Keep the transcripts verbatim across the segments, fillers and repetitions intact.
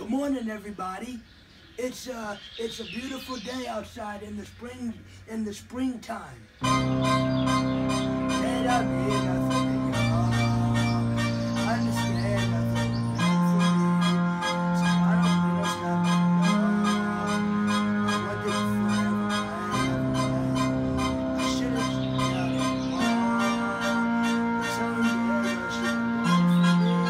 Good morning, everybody. It's uh, it's a beautiful day outside in the spring, in the springtime. And I'm here, nothing at all. Understand nothing for me. So I don't need to stop at all. I want it forever. I should have done it all. But someday I should have done it for me.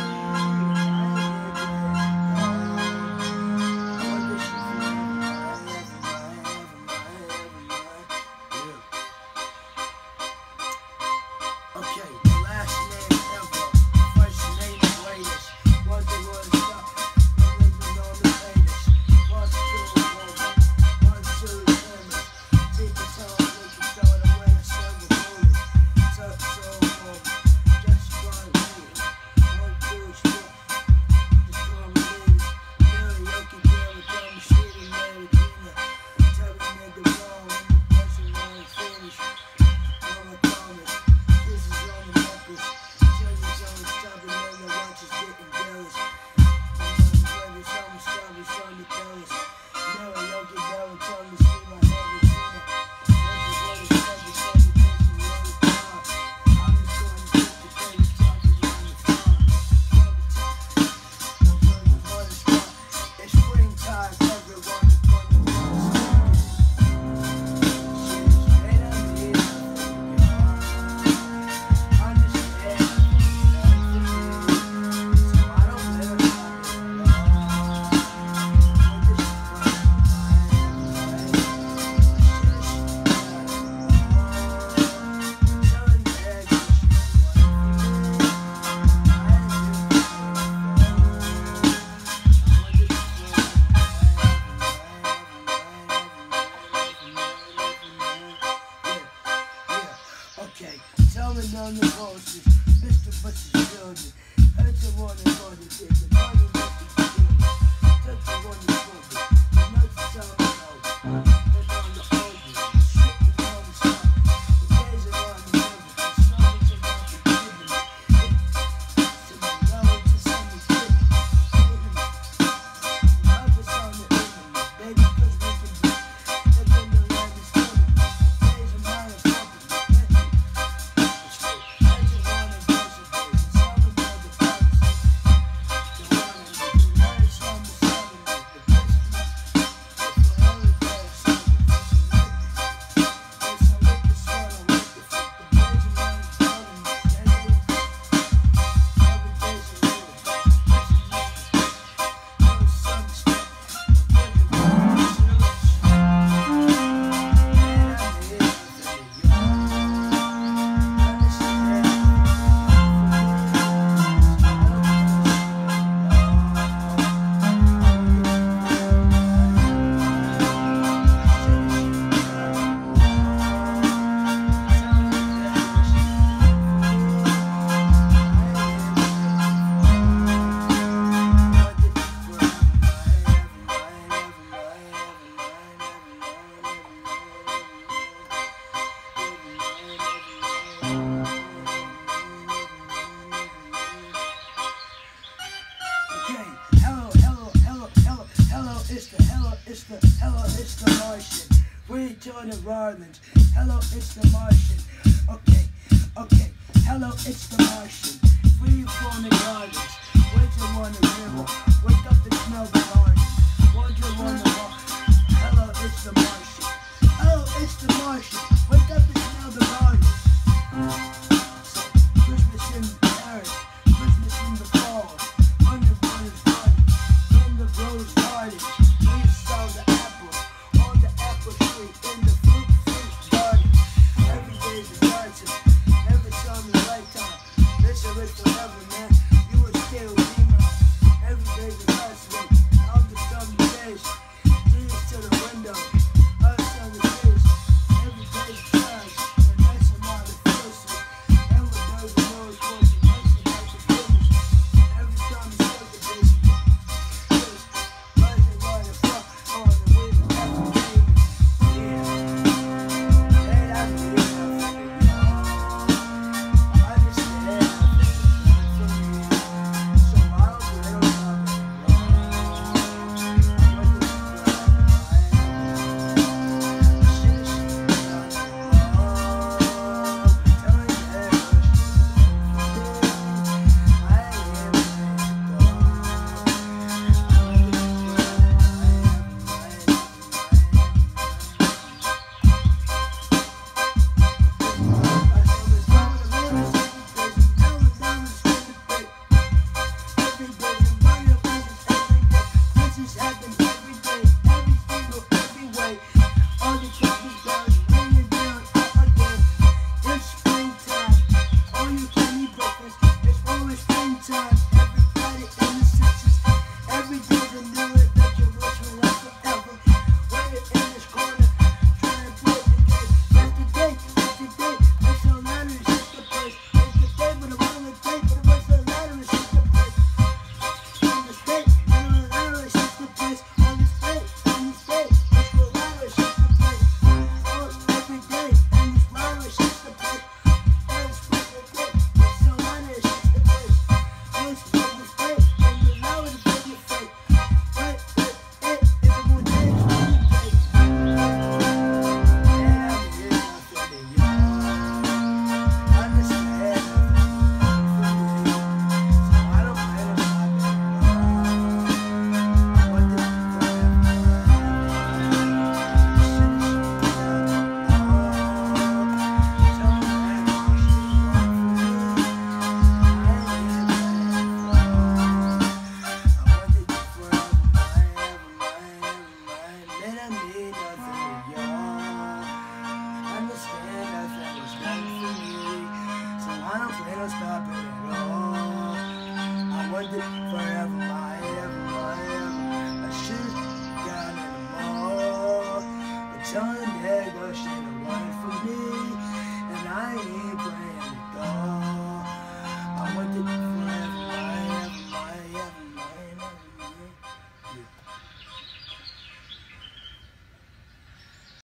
Okay, the last name ever, first name greatest. Was the word stop, the legend on the latest. One, two, one, one, two, famous. Take the time, make it start when I serve the bullet. Touch so home, just one minute. One, two, stop, just call me latest. Mary, Yoki, Gary, Dummy, City, Mary, Gina. Tell me nigga wrong, and the person won't finish. All my comments. Kisses on the necklace, cherries on the stubborn, and the watch is getting jealous. I'm on the weather, some stubborn, some the jealous. Never yoke it down, tell me see my head is in it. When the word is said, the said, the kiss me on the top. I'm just going to get the baby talking on the farm. The word is on the spot. It's springtime, everyone is going to want to speak it. She's made up here. Okay, telling on the voices, Mister Bush's children. Heard someone in order to get the money that he's doing. Touch the one in order, the nurse is on the road. Head on the order, stripping on the spot. The days are on the river, the summers are not the giving. To the low, to some is giving. Love is on the internet, baby, cause we can do it. They're in the land is giving. The days are mine are company. It's the hello, it's the hello, it's the Martian. Free to the environment. Hello, it's the Martian. Okay, okay. Hello, it's the Martian. Free from the gardens. Wait till on the river. Wake up and smell the garden. Wander on the water. Hello, it's the Martian. Hello, it's the Martian. Wake up and smell the garden. So, Christmas in Paris. Christmas in the fall. Under one is garden. In the rose garden. The apple on the apple tree in the fruit fruit garden. Every day's a garden, every summer's lifetime. This is forever, man. You will still be mine. Every day's a Telling that girl she don't want it from me, and I ain't playing.